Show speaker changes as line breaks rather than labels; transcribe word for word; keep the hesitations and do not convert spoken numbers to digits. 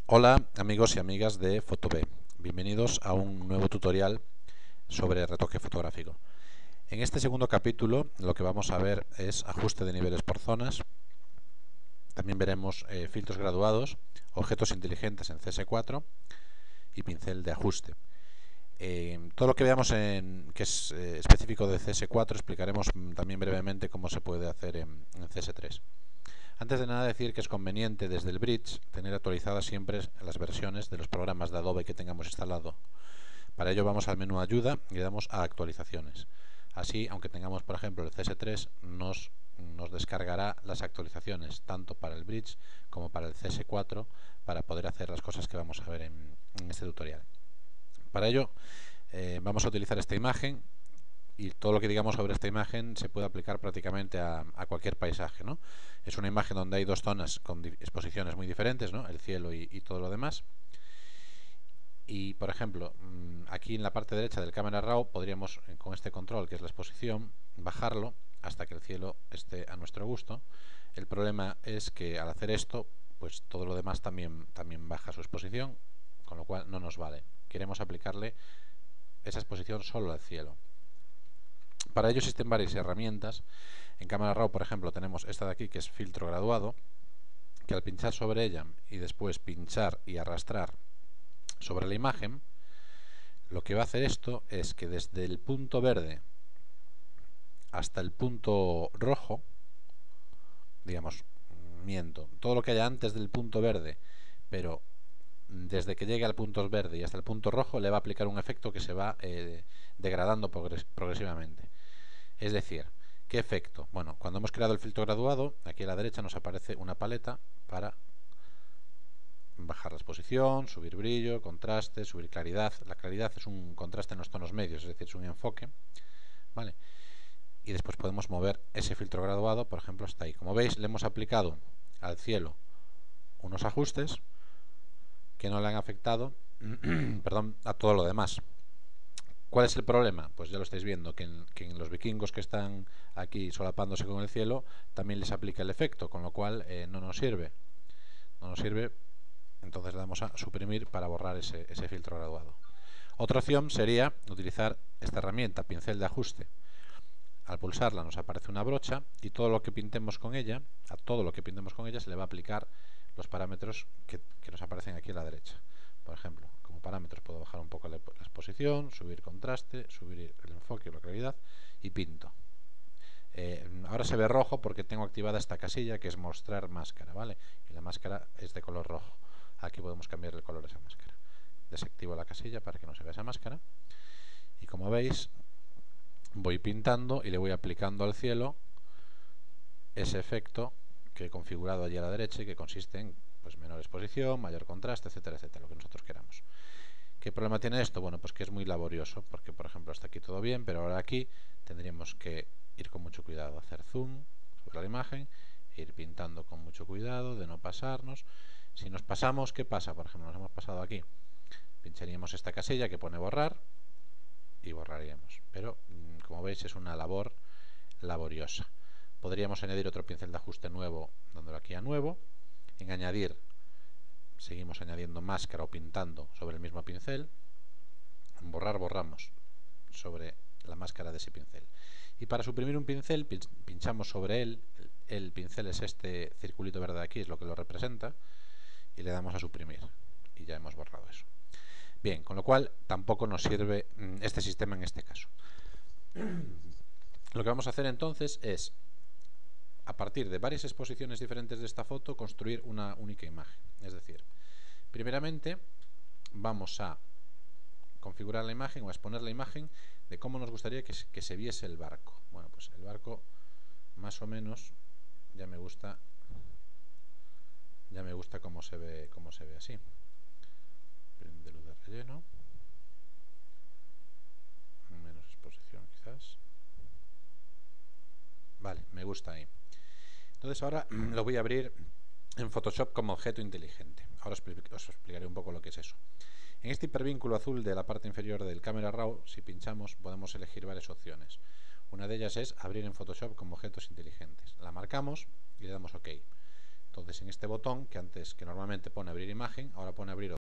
Hola amigos y amigas de Fotobe, bienvenidos a un nuevo tutorial sobre retoque fotográfico. En este segundo capítulo lo que vamos a ver es ajuste de niveles por zonas. También veremos eh, filtros graduados, objetos inteligentes en C S cuatro y pincel de ajuste. Eh, todo lo que veamos en, que es eh, específico de C S cuatro explicaremos también brevemente cómo se puede hacer en, en C S tres. Antes de nada decir que es conveniente desde el Bridge tener actualizadas siempre las versiones de los programas de Adobe que tengamos instalado. Para ello vamos al menú Ayuda y le damos a Actualizaciones. Así, aunque tengamos por ejemplo el C S tres, nos, nos descargará las actualizaciones tanto para el Bridge como para el C S cuatro para poder hacer las cosas que vamos a ver en, en este tutorial. Para ello eh, vamos a utilizar esta imagen y todo lo que digamos sobre esta imagen se puede aplicar prácticamente a, a cualquier paisaje, ¿no? Es una imagen donde hay dos zonas con exposiciones muy diferentes, ¿no? El cielo y, y todo lo demás. Y por ejemplo, aquí en la parte derecha del Camera Raw podríamos, con este control que es la exposición, bajarlo hasta que el cielo esté a nuestro gusto. El problema es que al hacer esto, pues todo lo demás también, también baja su exposición, con lo cual no nos vale. Queremos aplicarle esa exposición solo al cielo. Para ello existen varias herramientas. En Camera Raw, por ejemplo, tenemos esta de aquí que es filtro graduado, que al pinchar sobre ella y después pinchar y arrastrar sobre la imagen, lo que va a hacer esto es que desde el punto verde hasta el punto rojo, digamos, miento, todo lo que haya antes del punto verde, pero desde que llegue al punto verde y hasta el punto rojo le va a aplicar un efecto que se va eh, degradando progres progresivamente. Es decir, ¿qué efecto? Bueno, cuando hemos creado el filtro graduado, aquí a la derecha nos aparece una paleta para bajar la exposición, subir brillo, contraste, subir claridad. La claridad es un contraste en los tonos medios, es decir, es un enfoque, ¿vale? Y después podemos mover ese filtro graduado, por ejemplo, hasta ahí. Como veis, le hemos aplicado al cielo unos ajustes que no le han afectado perdón, a todo lo demás. ¿Cuál es el problema? Pues ya lo estáis viendo, que en, que en los vikingos que están aquí solapándose con el cielo también les aplica el efecto, con lo cual eh, no nos sirve. No nos sirve, entonces le damos a suprimir para borrar ese, ese filtro graduado. Otra opción sería utilizar esta herramienta, pincel de ajuste. Al pulsarla nos aparece una brocha y todo lo que pintemos con ella, a todo lo que pintemos con ella se le va a aplicar los parámetros que, que nos aparecen aquí a la derecha. Por ejemplo, como parámetros puedo bajar un poco la, la exposición, subir contraste, subir el enfoque o la claridad y pinto. Eh, ahora se ve rojo porque tengo activada esta casilla que es mostrar máscara, ¿vale? Y la máscara es de color rojo. Aquí podemos cambiar el color de esa máscara. Desactivo la casilla para que no se vea esa máscara. Y como veis, voy pintando y le voy aplicando al cielo ese efecto que he configurado allí a la derecha y que consiste en pues, menor exposición, mayor contraste, etcétera, etcétera, lo que nosotros queramos. ¿Qué problema tiene esto? Bueno, pues que es muy laborioso, porque por ejemplo hasta aquí todo bien, pero ahora aquí tendríamos que ir con mucho cuidado, hacer zoom sobre la imagen, e ir pintando con mucho cuidado, de no pasarnos. Si nos pasamos, ¿qué pasa? Por ejemplo, nos hemos pasado aquí, pincharíamos esta casilla que pone borrar y borraríamos, pero como veis es una labor laboriosa. Podríamos añadir otro pincel de ajuste nuevo, dándole aquí a nuevo. En añadir seguimos añadiendo máscara o pintando sobre el mismo pincel. En borrar borramos sobre la máscara de ese pincel. Y para suprimir un pincel pinchamos sobre él. El pincel es este circulito verde de aquí, es lo que lo representa, y le damos a suprimir y ya hemos borrado eso. Bien, con lo cual tampoco nos sirve este sistema en este caso. Lo que vamos a hacer entonces es, a partir de varias exposiciones diferentes de esta foto, construir una única imagen. Es decir, primeramente vamos a configurar la imagen o a exponer la imagen de cómo nos gustaría que, que se viese el barco. Bueno, pues el barco más o menos ya me gusta ya me gusta cómo se ve, cómo se ve así. De luz de relleno, menos exposición quizás. Vale, me gusta ahí. Entonces ahora lo voy a abrir en Photoshop como objeto inteligente. Ahora os explicaré un poco lo que es eso. En este hipervínculo azul de la parte inferior del Camera Raw, si pinchamos podemos elegir varias opciones. Una de ellas es abrir en Photoshop como objetos inteligentes. La marcamos y le damos OK. Entonces en este botón, que antes que normalmente pone abrir imagen, ahora pone abrir